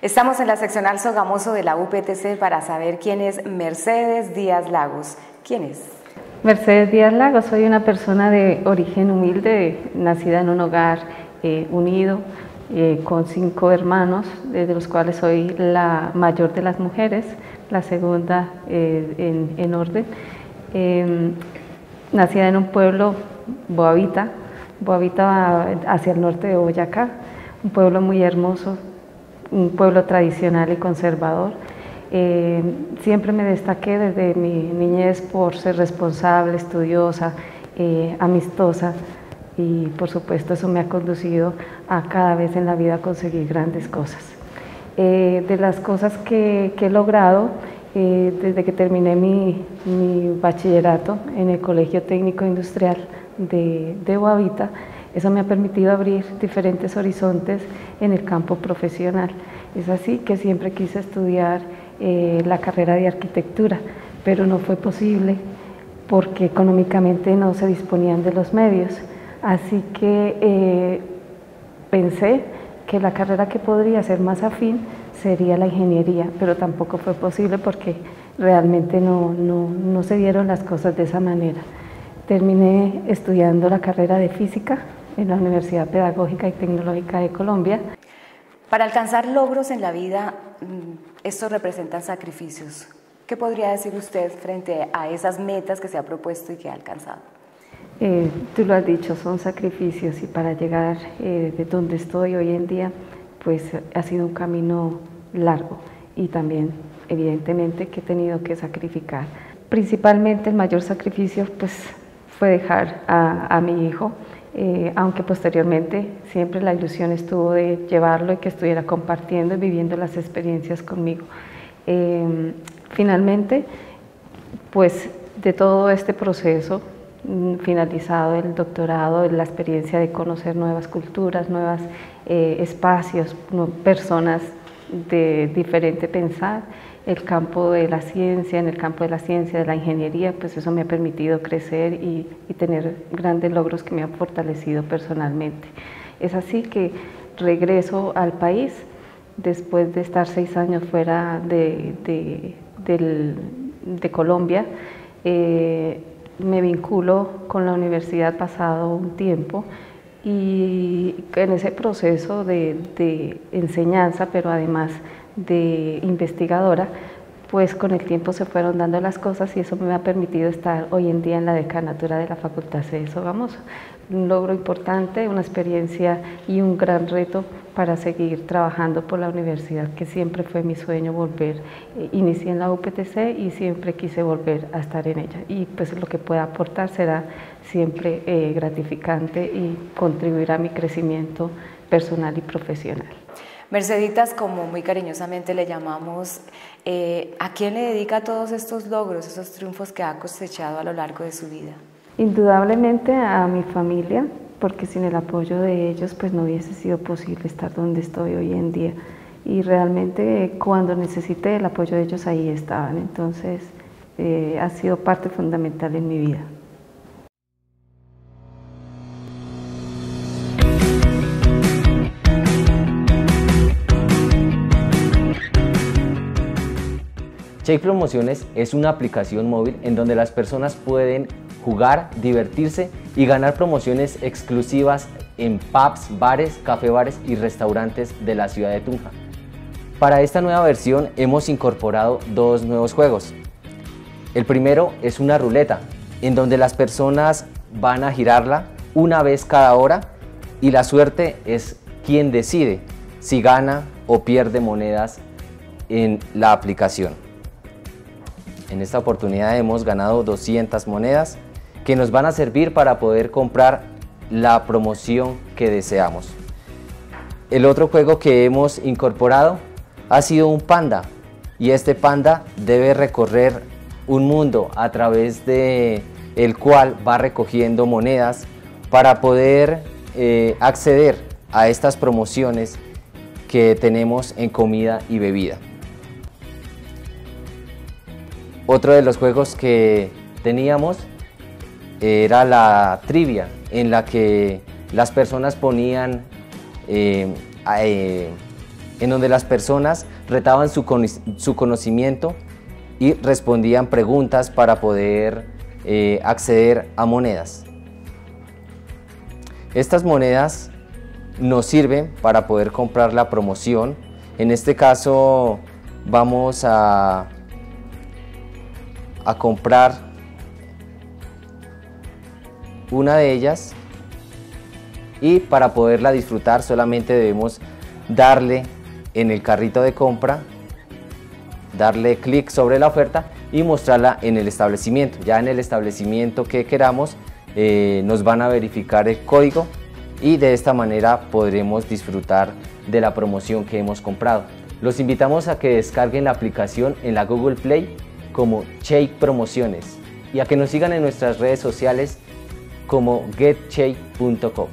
Estamos en la seccional Sogamoso de la UPTC para saber quién es Mercedes Díaz Lagos. ¿Quién es? Mercedes Díaz Lagos, soy una persona de origen humilde, nacida en un hogar unido, con 5 hermanos, de los cuales soy la mayor de las mujeres, la segunda en orden. Nacida en un pueblo, Boavita hacia el norte de Boyacá, un pueblo muy hermoso, un pueblo tradicional y conservador. Siempre me destaqué desde mi niñez por ser responsable, estudiosa, amistosa, y por supuesto eso me ha conducido a cada vez en la vida conseguir grandes cosas. De las cosas que he logrado desde que terminé mi bachillerato en el Colegio Técnico Industrial de Boavita, eso me ha permitido abrir diferentes horizontes en el campo profesional. Es así que siempre quise estudiar la carrera de arquitectura, pero no fue posible porque económicamente no se disponían de los medios. Así que pensé que la carrera que podría ser más afín sería la ingeniería, pero tampoco fue posible porque realmente no se dieron las cosas de esa manera. Terminé estudiando la carrera de física en la Universidad Pedagógica y Tecnológica de Colombia. Para alcanzar logros en la vida, estos representan sacrificios. ¿Qué podría decir usted frente a esas metas que se ha propuesto y que ha alcanzado? Tú lo has dicho, son sacrificios, y para llegar de donde estoy hoy en día, pues ha sido un camino largo y también evidentemente que he tenido que sacrificar. Principalmente el mayor sacrificio pues fue dejar a mi hijo, aunque posteriormente siempre la ilusión estuvo de llevarlo y que estuviera compartiendo y viviendo las experiencias conmigo. Finalmente, pues de todo este proceso, finalizado el doctorado, la experiencia de conocer nuevas culturas, nuevos espacios, personas de diferente pensar, el campo de la ciencia, en el campo de la ciencia, de la ingeniería, pues eso me ha permitido crecer y tener grandes logros que me han fortalecido personalmente. Es así que regreso al país después de estar 6 años fuera de Colombia. Me vinculo con la universidad pasado un tiempo, y en ese proceso de enseñanza, pero además de investigadora, pues con el tiempo se fueron dando las cosas y eso me ha permitido estar hoy en día en la decanatura de la Facultad C de Sogamoso. Un logro importante, una experiencia y un gran reto para seguir trabajando por la universidad, que siempre fue mi sueño volver. Inicié en la UPTC y siempre quise volver a estar en ella, y pues lo que pueda aportar será siempre gratificante y contribuir a mi crecimiento personal y profesional. Merceditas, como muy cariñosamente le llamamos, ¿a quién le dedica todos estos logros, esos triunfos que ha cosechado a lo largo de su vida? Indudablemente a mi familia, porque sin el apoyo de ellos pues no hubiese sido posible estar donde estoy hoy en día, y realmente cuando necesité el apoyo de ellos ahí estaban, entonces ha sido parte fundamental en mi vida. Shake Promociones es una aplicación móvil en donde las personas pueden jugar, divertirse y ganar promociones exclusivas en pubs, bares, café-bares y restaurantes de la ciudad de Tunja. Para esta nueva versión hemos incorporado 2 nuevos juegos. El primero es una ruleta, en donde las personas van a girarla una vez cada hora y la suerte es quien decide si gana o pierde monedas en la aplicación. En esta oportunidad hemos ganado 200 monedas que nos van a servir para poder comprar la promoción que deseamos. El otro juego que hemos incorporado ha sido un panda, y este panda debe recorrer un mundo a través de el cual va recogiendo monedas para poder acceder a estas promociones que tenemos en comida y bebida. Otro de los juegos que teníamos era la trivia, en la que las personas ponían en donde las personas retaban su conocimiento y respondían preguntas para poder acceder a monedas. Estas monedas nos sirven para poder comprar la promoción. En este caso vamos a comprar una de ellas, y para poderla disfrutar solamente debemos darle en el carrito de compra, darle clic sobre la oferta y mostrarla en el establecimiento. Ya en el establecimiento que queramos nos van a verificar el código y de esta manera podremos disfrutar de la promoción que hemos comprado. Los invitamos a que descarguen la aplicación en la Google Play como Cheik Promociones y a que nos sigan en nuestras redes sociales como getcheik.co.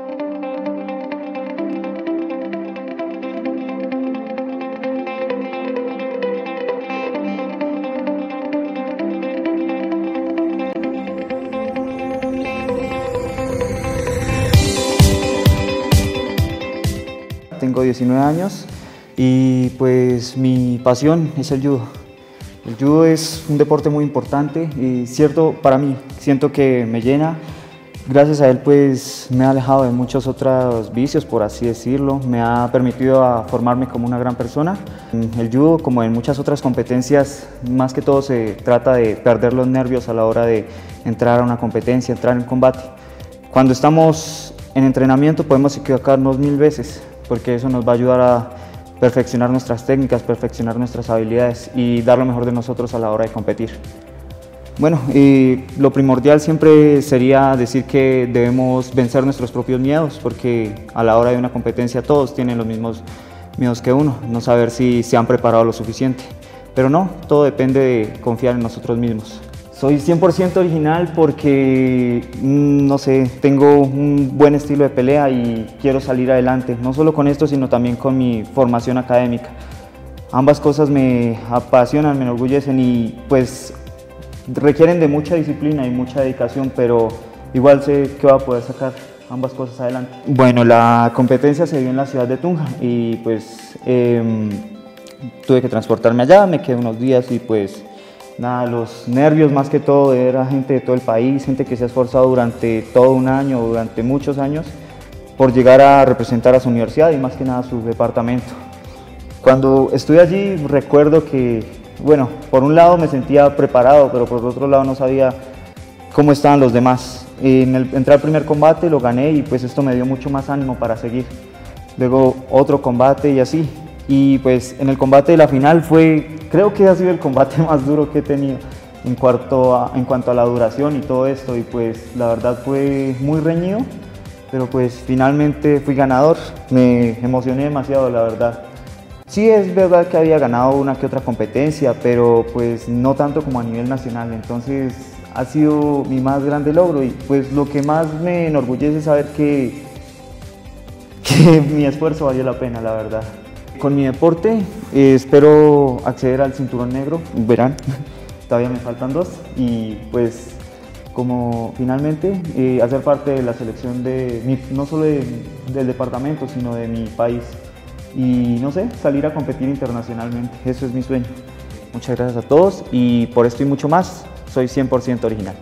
Tengo 19 años y pues mi pasión es el judo. El judo es un deporte muy importante y cierto para mí, siento que me llena. Gracias a él pues me ha alejado de muchos otros vicios, por así decirlo. Me ha permitido formarme como una gran persona. El judo, como en muchas otras competencias, más que todo se trata de perder los nervios a la hora de entrar a una competencia, entrar en combate. Cuando estamos en entrenamiento podemos equivocarnos 1000 veces, porque eso nos va a ayudar a perfeccionar nuestras técnicas, perfeccionar nuestras habilidades y dar lo mejor de nosotros a la hora de competir. Bueno, lo primordial siempre sería decir que debemos vencer nuestros propios miedos, porque a la hora de una competencia todos tienen los mismos miedos que uno, no saber si se han preparado lo suficiente. Pero no, todo depende de confiar en nosotros mismos. Soy 100% original porque, no sé, tengo un buen estilo de pelea y quiero salir adelante, no solo con esto, sino también con mi formación académica. Ambas cosas me apasionan, me enorgullecen y pues requieren de mucha disciplina y mucha dedicación, pero igual sé que voy a poder sacar ambas cosas adelante. Bueno, la competencia se dio en la ciudad de Tunja y pues tuve que transportarme allá, me quedé unos días y pues nada, los nervios más que todo, era gente de todo el país, gente que se ha esforzado durante todo un año, durante muchos años, por llegar a representar a su universidad y más que nada a su departamento. Cuando estuve allí recuerdo que, bueno, por un lado me sentía preparado, pero por otro lado no sabía cómo estaban los demás. Entré al primer combate, lo gané y pues esto me dio mucho más ánimo para seguir. Luego otro combate y así. Y pues en el combate de la final creo que ha sido el combate más duro que he tenido en cuanto a la duración y todo esto, y pues la verdad fue muy reñido, pero pues finalmente fui ganador. Me emocioné demasiado, la verdad. Sí, es verdad que había ganado una que otra competencia, pero pues no tanto como a nivel nacional, entonces ha sido mi más grande logro y pues lo que más me enorgullece es saber que mi esfuerzo valió la pena, la verdad. Con mi deporte espero acceder al cinturón negro, verán, todavía me faltan 2 y pues como finalmente hacer parte de la selección no solo del departamento sino de mi país y no sé, salir a competir internacionalmente, eso es mi sueño. Muchas gracias a todos y por esto y mucho más, soy 100% original.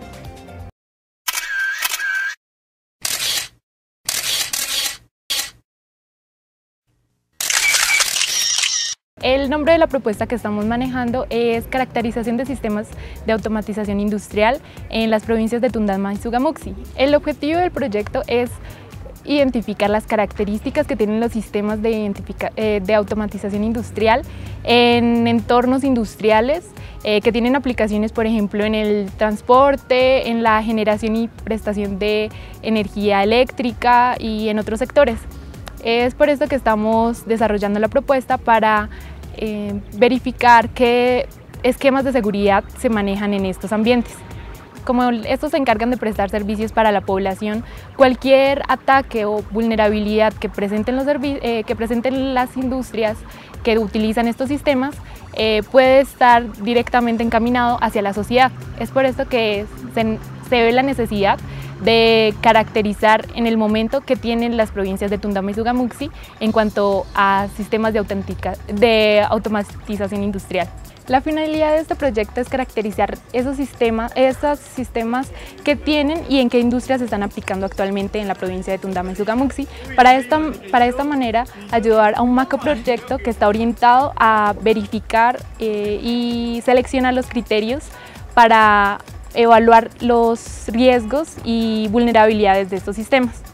El nombre de la propuesta que estamos manejando es Caracterización de Sistemas de Automatización Industrial en las provincias de Tundama y Sugamuxi. El objetivo del proyecto es identificar las características que tienen los sistemas de automatización industrial en entornos industriales que tienen aplicaciones, por ejemplo, en el transporte, en la generación y prestación de energía eléctrica y en otros sectores. Es por esto que estamos desarrollando la propuesta para verificar qué esquemas de seguridad se manejan en estos ambientes. Como estos se encargan de prestar servicios para la población, cualquier ataque o vulnerabilidad que presenten las industrias que utilizan estos sistemas puede estar directamente encaminado hacia la sociedad. Es por esto que se ve la necesidad de caracterizar en el momento que tienen las provincias de Tundama y Sugamuxi en cuanto a sistemas de automatización industrial. La finalidad de este proyecto es caracterizar esos sistemas que tienen y en qué industrias se están aplicando actualmente en la provincia de Tundama y Sugamuxi. Para esta manera ayudar a un macroproyecto que está orientado a verificar y seleccionar los criterios para evaluar los riesgos y vulnerabilidades de estos sistemas.